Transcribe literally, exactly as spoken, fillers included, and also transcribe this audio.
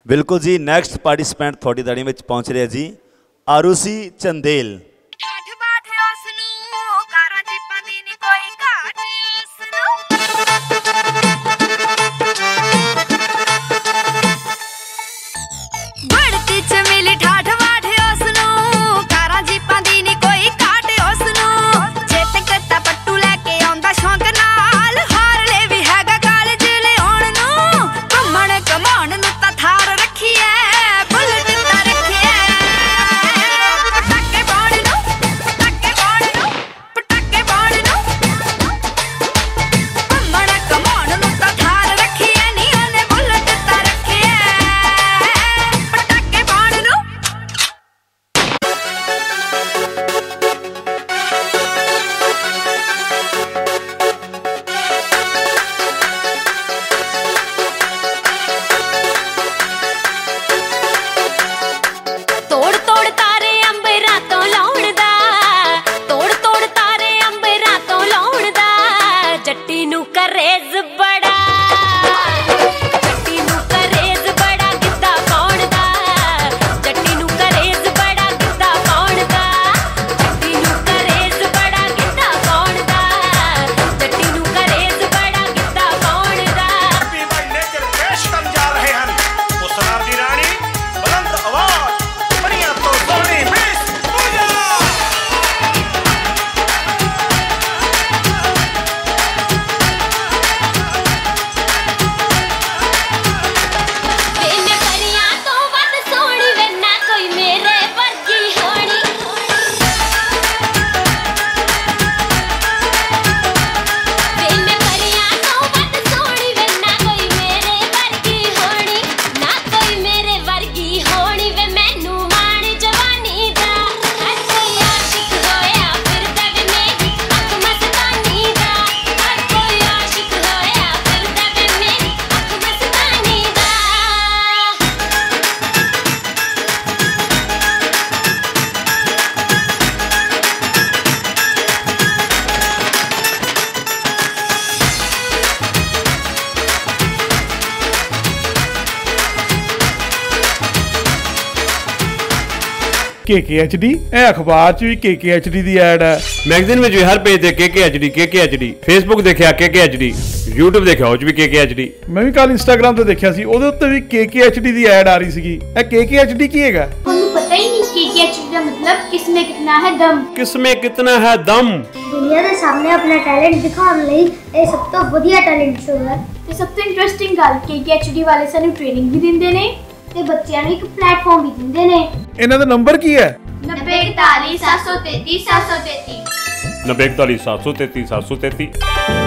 बिल्कुल जी। Next participant थोड़ी दाड़ी में पहुंच रहे जी आरुषि चंदेल। के के एच डी अखबार च भी के के एच डी दी ऐड है, मैगजीन में भी हर पेज ते के के एच डी के के एच डी, फेसबुक देखिया के के एच डी, यूट्यूब देखिया उस भी के के एच डी। मैं भी कल इंस्टाग्राम ਤੇ ਦੇਖਿਆ ਸੀ ਉਹਦੇ ਉੱਤੇ ਵੀ के के एच डी ਦੀ ਐਡ ਆ ਰਹੀ ਸੀਗੀ। ਇਹ के के एच डी ਕੀ ਹੈਗਾ? ਤੁਹਾਨੂੰ ਪਤਾ ਹੀ ਨਹੀਂ के के एच डी ਦਾ मतलब किसमें कितना है दम। किसमें कितना है दम। ਦੁਨੀਆ ਦੇ ਸਾਹਮਣੇ ਆਪਣਾ ਟੈਲੈਂਟ ਦਿਖਾਉਣ ਲਈ ਇਹ ਸਭ ਤੋਂ ਵਧੀਆ ਟੈਲੈਂਟ ਸ਼ੋਅ ਹੈ ਤੇ ਸਭ ਤੋਂ ਇੰਟਰਸਟਿੰਗ ਗੱਲ के के एच डी ਵਾਲੇ ਸਾਨੂੰ ਟ੍ਰੇਨਿੰਗ ਵੀ ਦਿੰਦੇ ਨੇ ਤੇ ਬੱਚਿਆਂ ਨੂੰ ਇੱਕ ਪਲੇਟਫਾਰਮ ਵੀ ਦਿੰਦੇ ਨੇ। ਇਹਨਾਂ ਦਾ ਨੰਬਰ ਕੀ ਹੈ? नब्बे इकतालीस सात सौ तैतीस सात सौ तैतीस नब्बे इकतालीस सात सौ तैतीस सात सौ तैतीस।